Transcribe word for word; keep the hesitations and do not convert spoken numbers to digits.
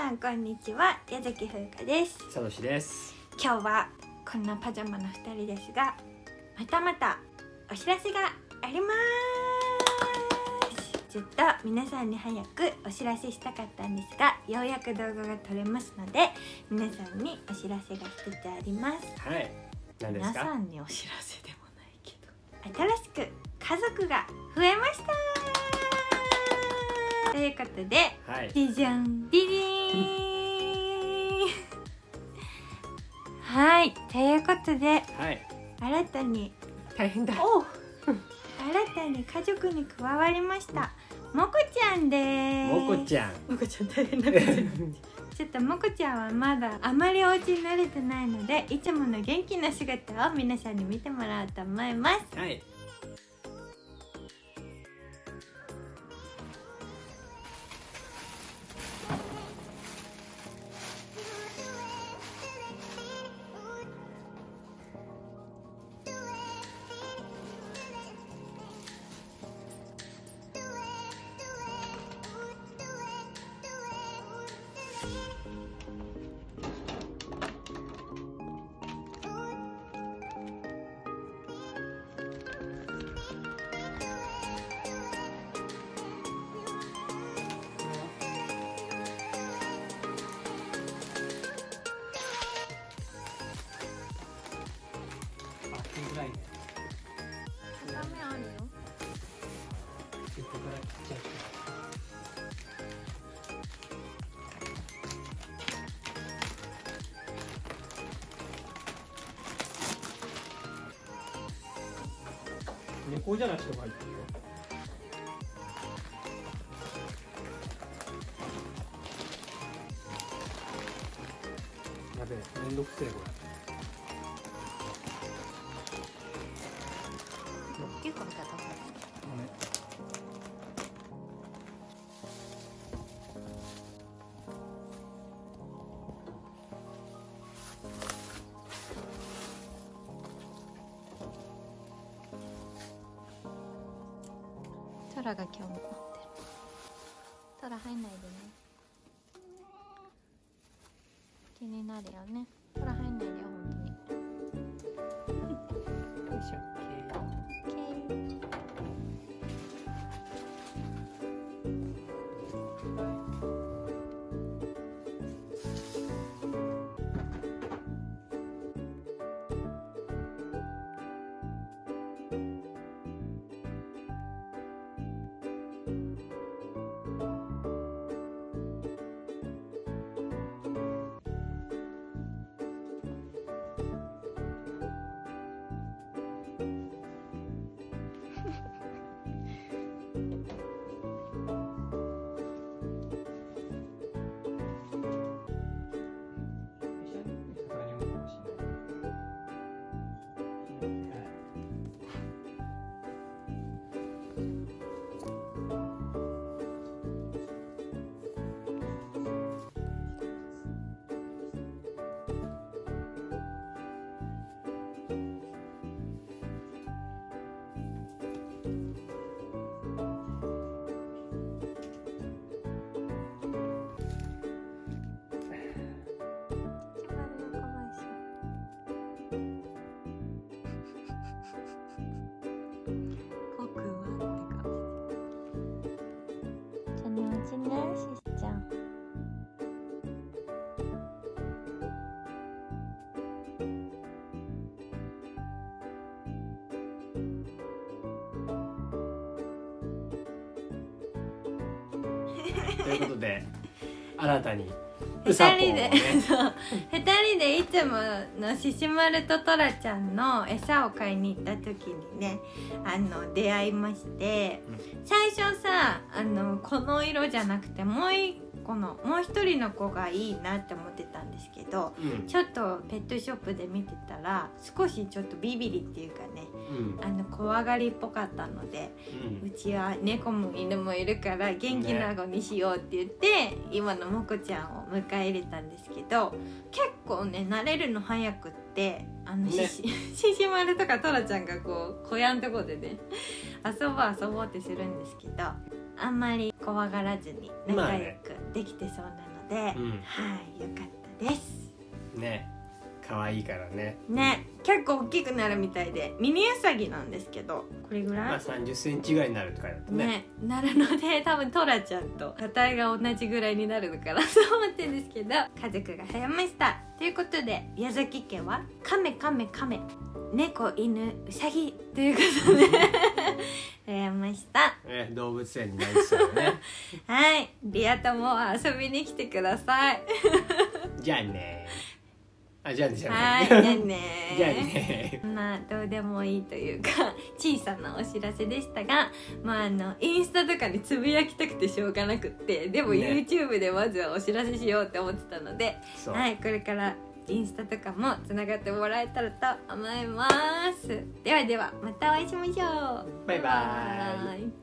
さんこんにちは、矢崎風花です。 さとしです。 今日はこんなパジャマのふたりですが、またまたお知らせがあります。ずっと皆さんに早くお知らせしたかったんですが、ようやく動画が撮れますので、皆さんにお知らせが一つあります。 はい、何ですか？ 皆さんにお知らせでもないけど、新しく家族が増えましたということで、 はい、 じじゃん、ビリーンはい、ということで、 はい、 新たに大変だ。 お新たに家族に加わりました、もこちゃんです。 もこちゃん、 もこちゃん大変なことちょっともこちゃんはまだあまりお家に慣れてないので、いつもの元気な姿を皆さんに見てもらおうと思います。 はい。 猫じゃらしとか入ってるよ。やべえ、めんどくせえこれ。 大きいかみたいな。トラが今日も持ってる。トラ入んないでね。気になるよね。トラ入んないでよ、本当に。よいしょ。オッケー。 ということで、新たにふたりで、そうふたりでいつものししまるとトラちゃんの餌を買いに行った時にね、あの出会いまして、うん、最初さ、あのこの色じゃなくてもう一個のもう一人の子がいいなって思ってたんですけど、うん、ちょっとペットショップで見てたら少しちょっとビビリっていうかね、うん、あの怖がりっぽかったので、うん、うちは猫も犬もいるから元気な子にしようって言って、ね、今のもこちゃんを迎え入れたんですけど、結構ね慣れるの早くって、あの、ね、ししまるとかトラちゃんがこう小屋のとこでね遊ぼう遊ぼうってするんですけど、あんまり怖がらずに仲良くできてそうなので、 うんはい、よかったです。 ね、可愛いからね。 ね、結構大きくなるみたいで、ミニウサギなんですけど、これぐらい、 まあさんじゅっセンチぐらいになるとかだとね。 ね、なるので、多分トラちゃんと個体が同じぐらいになるのかなと思ってるんですけど、家族が増えました。ということで、矢崎家はカメカメカメ、猫、犬、ウサギということで増えました。 ね、動物園になりそうだね。 はい、リア友遊びに来てください。 じゃあね。あ、じゃあねじゃあはい、 ね。 じゃあね。 じゃあね。 まあどうでもいいというか小さなお知らせでしたが、まああのインスタとかにつぶやきたくてしょうがなくって、でもね YouTube でまずはお知らせしようって思ってたので、 そう。 はい、これからインスタとかもつながってもらえたらと思います。ではではまたお会いしましょう。 バイバーイ。 バイバイ。